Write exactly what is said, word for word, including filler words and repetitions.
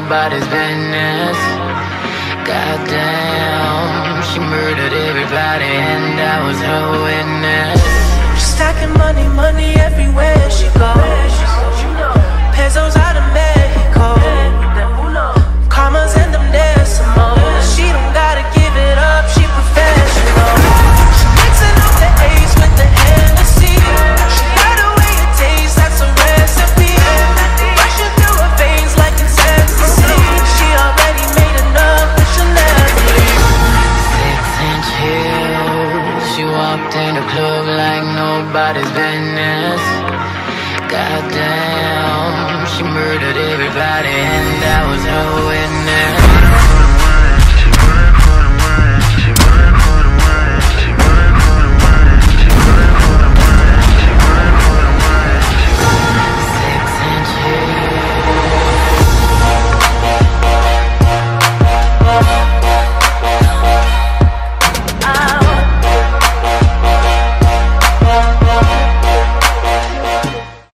nobody's business. Goddamn, she murdered everybody and I was her witness. She's stacking money, money everywhere she goes. Pesos out of Mexico, commas and them decimals. She don't gotta give it up, she professional. She mixing up the A's with the Hennessy. She got the way it tastes, that's a recipe. Rushing through her veins like it's ecstasy. She already made enough with Chanel. Six inch heels, she walked in the club like nobody's business. Goddamn, she murdered everybody and I was her witness.